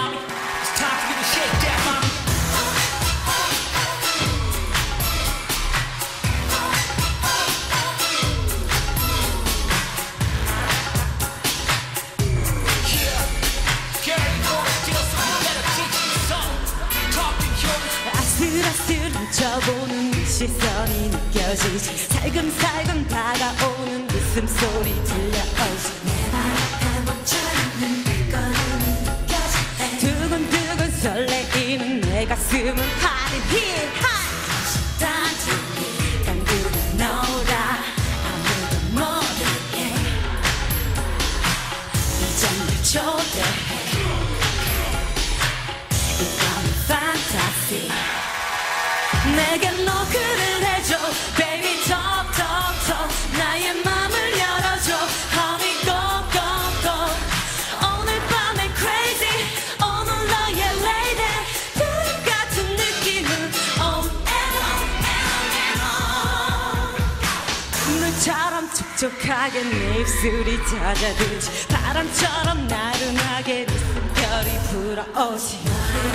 mommy. It's time for you to shake that, mommy. 아슬아슬 훔쳐보는 시선이 느껴지지 살금살금 다가오는 웃음소리 들려오지 내 맘에 멈춰있는 내 걸음이 느껴질 때 두근두근 설레이는 내 가슴은 하늘 힐하이 단둘이 놀아 아무도 모르게 이젠 널 초대해 이건 판타지 내게 노크를 해줘 baby talk talk talk 나의 맘을 열어줘 honey go go go 오늘 밤에 crazy 오늘 너의 lady 불 같은 느낌은 on and on and on and on 물처럼 촉촉하게 내 입술이 젖어들지 바람처럼 나른하게 네 숨결이 불어오지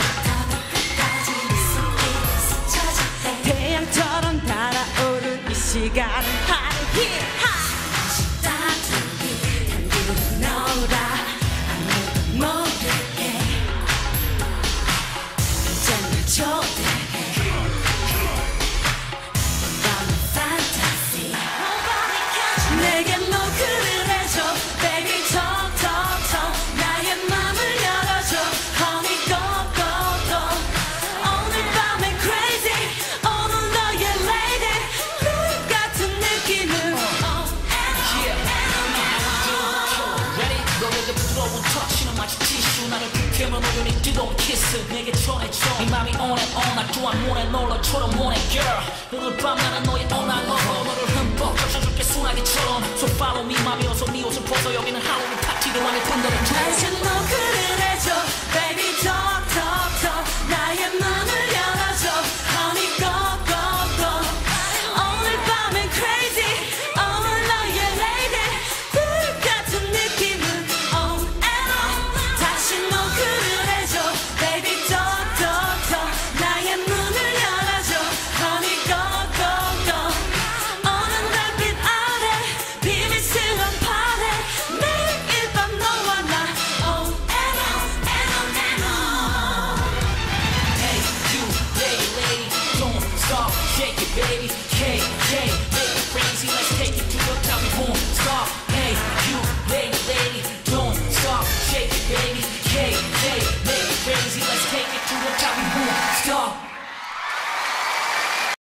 태양처럼 달아오른 이 시간은 하루 힐하이 단둘이 놀아 아무도 모르게 이젠 널 초대해 이건 판타지 내게 노크를 해줘 baby talk talk talk 나의 맘을 열어줘 honey go go go 오늘 밤에 crazy 오늘 너의 lady 불 같은 느낌은 on and on Ready? 너에게 부드러운 터치는 마치 티슈 나를 불쾌면 우연히 뜨거운 키스 내게 전해줘 네 맘이 on and on 날 또한 원해 널처럼 원해 girl 오늘 밤 나는 너의 all I love 너를 흠뻑 적셔줄게 소나기처럼 So follow me 맘이 어서 네 옷을 벗어 여기는 할로윈 파티를 안에 분들은 다시 노크를 해줘 baby talk talk talk 나의 맘을 열어줘 honey go go go 오늘 밤엔 crazy 오늘 너의 lady 불 같은 느낌은 on and on 다시 노크를 해줘 baby talk talk talk 나의 문을 열어줘 honey go go go 어느 달빛 아래 비밀스러운 밤에 매일 밤 너와 나 on and on and on and on Hey you lady lady don't stop shake it baby K